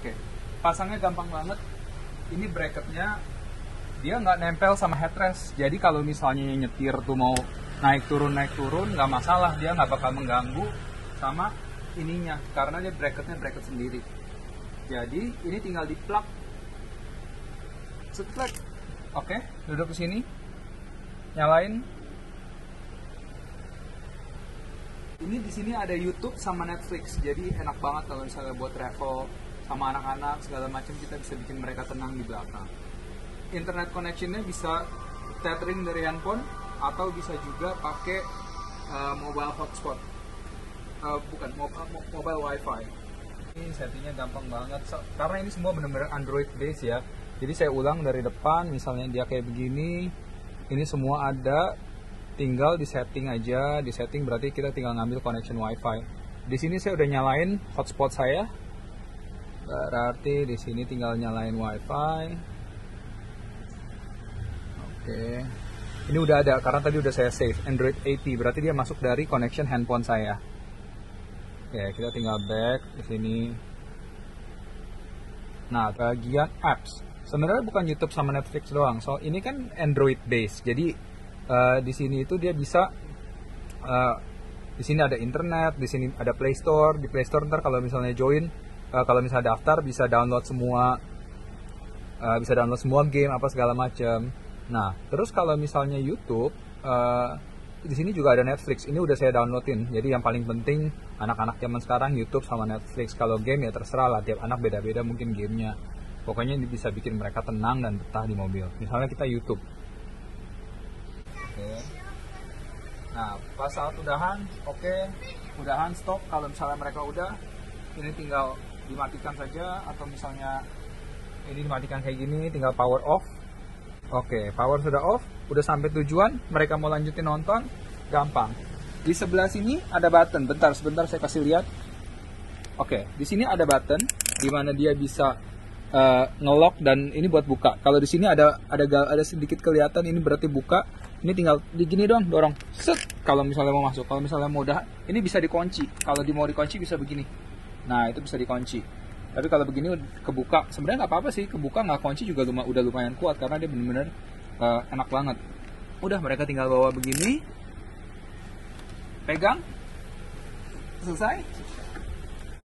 Oke, pasangnya gampang banget. Ini bracketnya dia nggak nempel sama headrest. Jadi kalau misalnya nyetir tuh mau naik turun nggak masalah, dia nggak bakal mengganggu sama ininya karena dia bracketnya bracket sendiri. Jadi ini tinggal di plug, setrek. Oke, duduk ke sini, nyalain. Ini di sini ada YouTube sama Netflix, jadi enak banget kalau misalnya buat travel sama anak-anak segala macam, kita bisa bikin mereka tenang di belakang. Internet connectionnya bisa tethering dari handphone atau bisa juga pakai mobile hotspot, bukan mobile wifi. Ini settingnya gampang banget, karena ini semua benar-benar Android base ya. Jadi saya ulang dari depan, misalnya dia kayak begini, ini semua ada. Tinggal di setting aja, di setting berarti kita tinggal ngambil connection wifi. Di sini saya udah nyalain hotspot saya, berarti di sini tinggal nyalain wifi. Oke, ini udah ada karena tadi udah saya save Android AP, berarti dia masuk dari connection handphone saya. Oke, kita tinggal back di sini. Nah, bagian apps, sebenarnya bukan YouTube sama Netflix doang. So ini kan Android base, jadi di sini itu dia bisa di sini ada internet, di sini ada Play Store. Di Play Store ntar kalau misalnya join, kalau misalnya daftar bisa download semua game apa segala macam. Nah, terus kalau misalnya YouTube, di sini juga ada Netflix. Ini udah saya downloadin. Jadi yang paling penting anak-anak zaman sekarang YouTube sama Netflix. Kalau game ya terserah lah, tiap anak beda-beda mungkin gamenya. Pokoknya ini bisa bikin mereka tenang dan betah di mobil. Misalnya kita YouTube. Oke. Nah, pas saat udahan, udahan stop. Kalau misalnya mereka udah, ini tinggal dimatikan saja, atau misalnya ini dimatikan kayak gini, tinggal power off. Oke, power sudah off, udah sampai tujuan, mereka mau lanjutin nonton, gampang. Di sebelah sini ada button, sebentar saya kasih lihat. Oke, di sini ada button di mana dia bisa ngelock dan ini buat buka. Kalau di sini ada sedikit kelihatan, ini berarti buka. Ini tinggal digini doang, dorong, set. Kalau misalnya mau masuk, kalau misalnya mau udah, ini bisa dikunci. Kalau mau dikunci bisa begini. Nah, itu bisa dikunci. Tapi kalau begini kebuka, sebenarnya nggak apa-apa sih, kebuka nggak kunci juga udah lumayan kuat karena dia bener-bener enak banget. Udah, mereka tinggal bawa begini, pegang, selesai.